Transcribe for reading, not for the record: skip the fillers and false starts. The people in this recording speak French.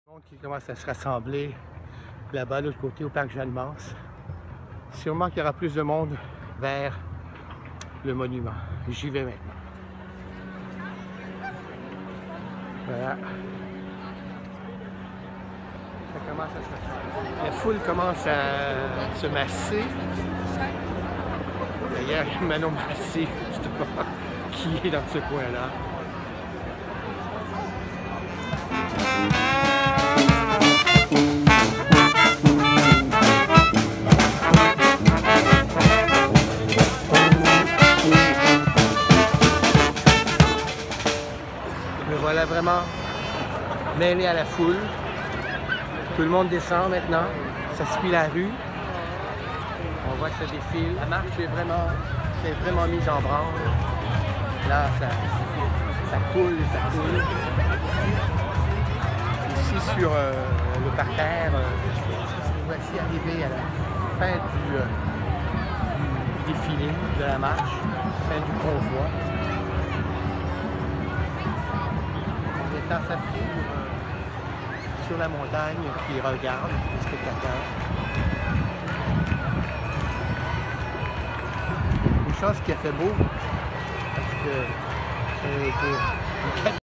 monde qui commence à se rassembler là-bas, de l'autre côté, au parc Jeanne-Mance. Sûrement qu'il y aura plus de monde vers le monument. J'y vais maintenant. Voilà. Ça commence à se rassembler. La foule commence à se masser. D'ailleurs, il y a Manon Massé, justement, qui est dans ce coin-là. Me voilà vraiment mêlé à la foule. Tout le monde descend maintenant. Ça suit la rue. On voit que ça défile. La marche est vraiment mise en branle. Là, ça coule, ça coule. Ici, sur le parterre, nous voici arrivés à la fin du défilé, de la marche, fin du convoi. On est en s'appuyant sur la montagne qui regarde les spectateurs. Une chance qu'il a fait beau, parce que